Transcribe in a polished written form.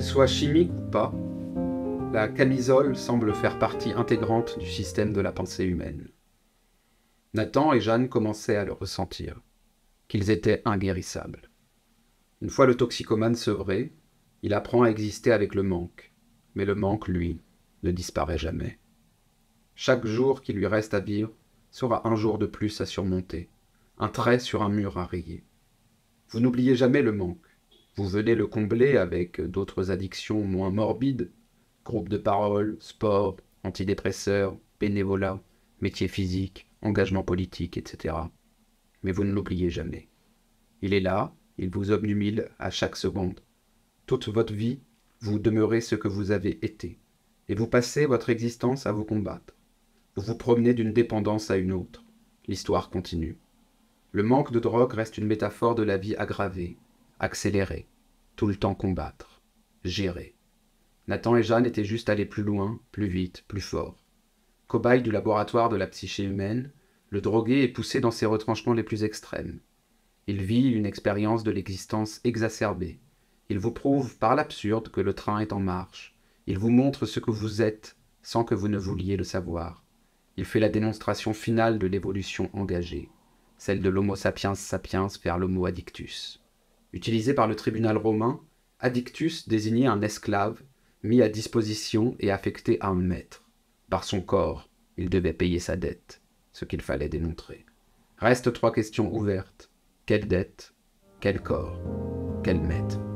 soit chimique ou pas, la camisole semble faire partie intégrante du système de la pensée humaine. Nathan et Jeanne commençaient à le ressentir, qu'ils étaient inguérissables. Une fois le toxicomane sevré, il apprend à exister avec le manque, mais le manque, lui, ne disparaît jamais. Chaque jour qui lui reste à vivre sera un jour de plus à surmonter, un trait sur un mur à rayer. Vous n'oubliez jamais le manque. Vous venez le combler avec d'autres addictions moins morbides, groupes de parole, sport, antidépresseurs, bénévolat, métier physique, engagement politique, etc. Mais vous ne l'oubliez jamais. Il est là, il vous obnubile à chaque seconde. Toute votre vie, vous demeurez ce que vous avez été, et vous passez votre existence à vous combattre. Vous vous promenez d'une dépendance à une autre. L'histoire continue. Le manque de drogue reste une métaphore de la vie aggravée, accélérée, tout le temps combattre, gérer. Nathan et Jeanne étaient juste allés plus loin, plus vite, plus fort. Cobaye du laboratoire de la psyché humaine, le drogué est poussé dans ses retranchements les plus extrêmes. Il vit une expérience de l'existence exacerbée. Il vous prouve par l'absurde que le train est en marche. Il vous montre ce que vous êtes, sans que vous ne vouliez le savoir. Il fait la démonstration finale de l'évolution engagée, celle de l'Homo sapiens sapiens vers l'Homo addictus. Utilisé par le tribunal romain, addictus désignait un esclave mis à disposition et affecté à un maître. Par son corps, il devait payer sa dette, ce qu'il fallait démontrer. Restent 3 questions ouvertes. Quelle dette? Quel corps? Quel maître?